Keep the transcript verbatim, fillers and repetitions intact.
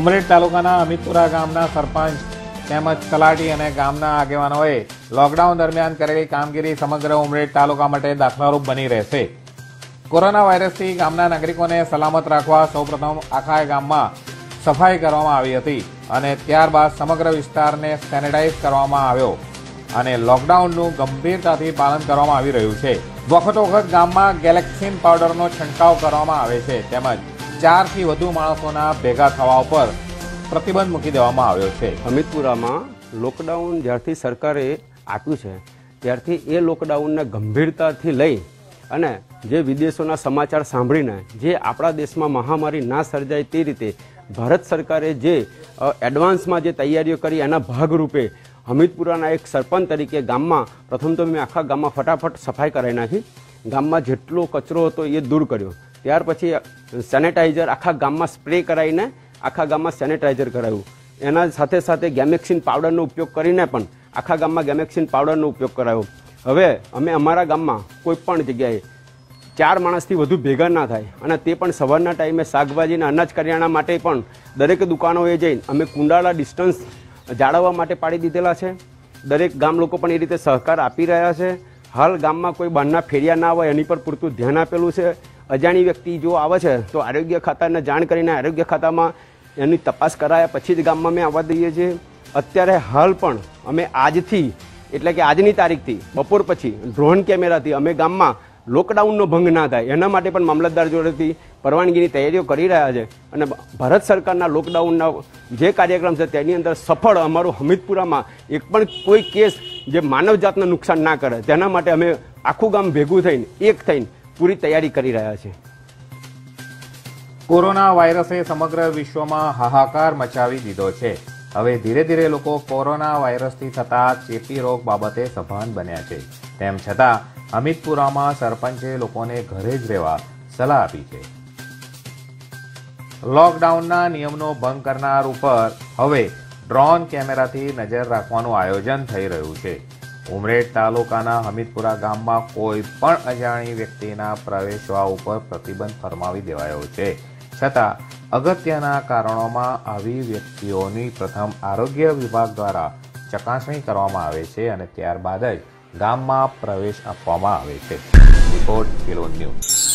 ઉમરેઠ તાલુકાના અમિતપુરા ગામના સરપંચ તેમજ તલાટી અને ગામના આગેવાનોએ લોકડાઉન દરમિયાન કરેલી કામગીરી સમગ્ર ઉમરેઠ તાલુકા માટે દાખલારૂપ બની રહેશે। કોરોના વાયરસથી ગામના નાગરિકોને સલામત રાખવા સૌપ્રથમ આખા ગામમાં સફાઈ કરવામાં આવી હતી અને ત્યારબાદ સમગ્ર વિસ્તારને સેનેટાઈઝ કરવામાં આવ્યો અને લોકડાઉનનું ગંભીરતાથી પાલન કરવામાં આવી રહ્યું છે। વખતો વખત ગામમાં ગેલેક્સિન પાવડરનો છંટકાવ કરવામાં આવે છે તેમજ ચારથી વધુ માણસોના ભેગા થવા ઉપર પ્રતિબંધ મૂકી દેવામાં આવ્યો છે। અમિતપુરામાં લોકડાઉન જ્યારથી સરકારે આપ્યું છે ત્યારથી એ લોકડાઉનને ગંભીરતાથી લઈ અને જે વિદેશોના સમાચાર સાંભળીને જે આપણા દેશમાં મહામારી ના સર્જાય તે રીતે ભારત સરકારે જે એડવાન્સમાં જે તૈયારીઓ કરી એના ભાગરૂપે અમિતપુરાના એક સરપંચ તરીકે ગામમાં પ્રથમ તો મેં આખા ગામમાં ફટાફટ સફાઈ કરાવી નાખી। ગામમાં જેટલો કચરો હતો એ દૂર કર્યો। ત્યાર પછી સેનેટાઈઝર આખા ગામમાં સ્પ્રે કરાવીને આખા ગામમાં સેનેટાઈઝર કરાવ્યું। એના સાથે સાથે ગેમેક્સિન પાવડરનો ઉપયોગ કરીને પણ આખા ગામમાં ગેમેક્સિન પાવડરનો ઉપયોગ કરાવ્યો। હવે અમે અમારા ગામમાં કોઈ પણ જગ્યાએ ચાર માણસથી વધુ ભેગા ના થાય અને તે પણ સવારના ટાઈમે શાકભાજી અને અનાજ કરિયાણા માટે પણ દરેક દુકાનોએ જઈને અમે કુંડાળા ડિસ્ટન્સ જાળવવા માટે પાડી દીધેલા છે। દરેક ગામ લોકો પણ એ રીતે સહકાર આપી રહ્યા છે। હાલ ગામમાં કોઈ બહારના ફેરિયા ના હોય એની પર પૂરતું ધ્યાન આપેલું છે। અજાણી વ્યક્તિ જો આવે છે તો આરોગ્ય ખાતાને જાણ કરીને આરોગ્ય ખાતામાં એની તપાસ કરાયા પછી જ ગામમાં અમે આવવા દઈએ છીએ। અત્યારે હાલ પણ અમે આજથી એટલે કે આજની તારીખથી બપોર પછી ડ્રોન કેમેરાથી અમે ગામમાં લોકડાઉનનો ભંગ ના થાય એના માટે પણ મામલતદાર જોડેથી પરવાનગીની તૈયારીઓ કરી રહ્યા છે અને ભારત સરકારના લોકડાઉનના જે કાર્યક્રમ છે તેની અંદર સફળ અમારું અમિતપુરામાં એક પણ કોઈ કેસ જે માનવજાતને નુકસાન ના કરે તેના માટે અમે આખું ગામ ભેગું થઈને એક થઈને પૂરી તૈયારી કરી રહ્યા છીએ। કોરોના વાયરસે સમગ્ર વિશ્વમાં હાહાકાર મચાવી દીધો છે। હવે ધીરે ધીરે લોકો કોરોના વાયરસથી થતા ચેપી રોગ બાબતે સભાન બન્યા છે। તેમ છતાં અમિતપુરામાં સરપંચે લોકોને ઘરે જ રહેવા સલાહ આપી છે। લોકડાઉનના નિયમનો ભંગ કરનાર ઉપર હવે ડ્રોન કેમેરાથી નજર રાખવાનું આયોજન થઈ રહ્યું છે। ઉમરેઠ તાલુકાના હમીદપુરા ગામમાં કોઈ પણ અજાણી વ્યક્તિના પ્રવેશવા ઉપર પ્રતિબંધ ફરમાવી દેવાયો છે। છતાં અગત્યના કારણોમાં આવી વ્યક્તિઓની પ્રથમ આરોગ્ય વિભાગ દ્વારા ચકાસણી કરવામાં આવે છે અને ત્યારબાદ જ ગામમાં પ્રવેશ આપવામાં આવે છે। Report kilo news.